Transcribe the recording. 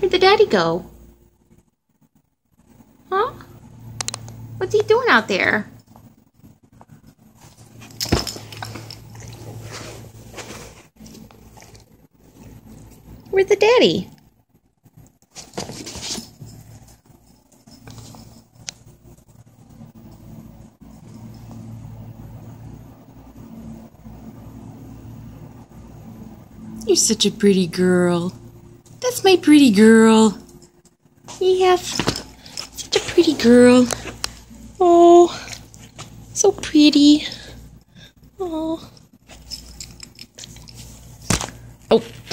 Where'd the daddy go? Huh? What's he doing out there? Where's the daddy? You're such a pretty girl. That's my pretty girl. Yes, such a pretty girl. Oh, so pretty. Oh. Oh.